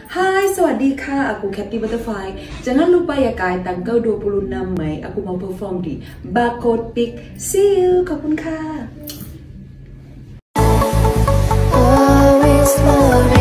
Hai สวัสดีค่ะ aku Cathy Butterfly Jangan lupa ya guys tanggal 26 Mei aku mau perform di Barcode Peak See you ขอบคุณค่ะ